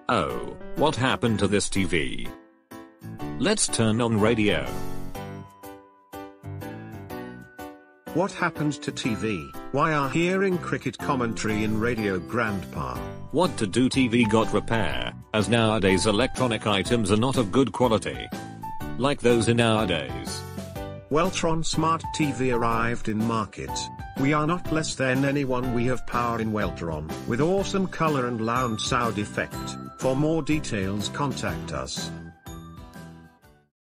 Oh, what happened to this TV? Let's turn on radio. What happened to TV? Why are hearing cricket commentary in radio, Grandpa? What to do? TV got repair, as nowadays electronic items are not of good quality. Like those in nowadays. Weltron Smart TV arrived in market. We are not less than anyone, we have power in Weltron, with awesome color and loud sound effect. For more details contact us.